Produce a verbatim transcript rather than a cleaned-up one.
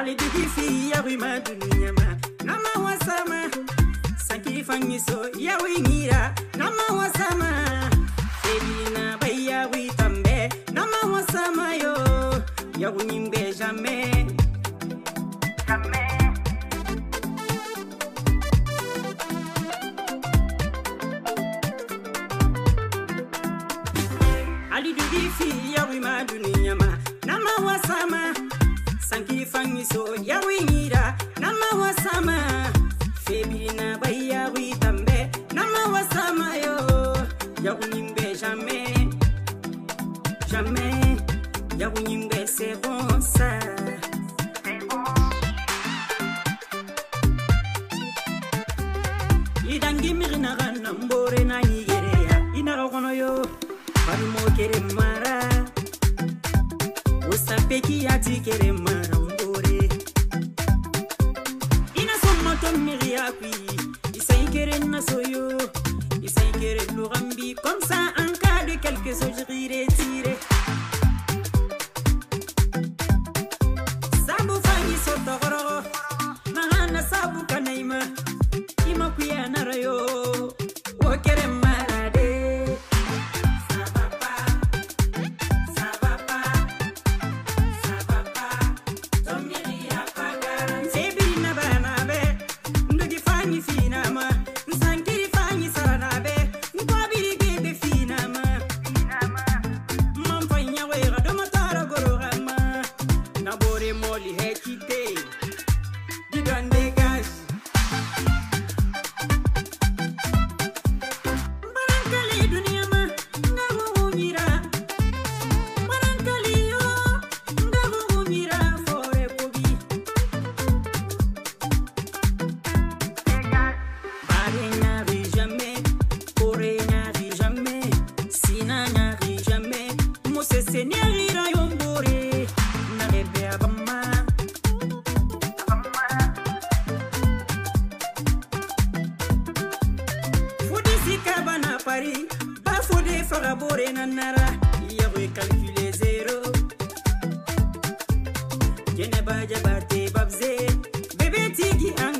Ali difi ya wima dunia ma nama wasama sanki fangiso ya wingira nama wasama Elina baya witambe nama wasama yo ya winimbe jamais jamais Ali difi ya wima dunia ma nama wasama sanki fangiso ya wingira nama wasama Febina baya witambe nama wasama yo ya winimbe jamais jamais ya winimbe c'est bon ça c'est bon idangi mirina ganna mbore na yigere ya ina kono yo hari mo kere mara Peki ati kere marambore Ina somma tommiri akui Isai kere nasoyo Isai kere lugambi Comme ça en cas de quelque chose je rirai tiré Sabu fangi sotogoro Mahana sabu kanaima Ima kuya narayo Wakere marade Farabore nanara, yawe calculer zéro. Jene baja bate babze, bébé tigi ang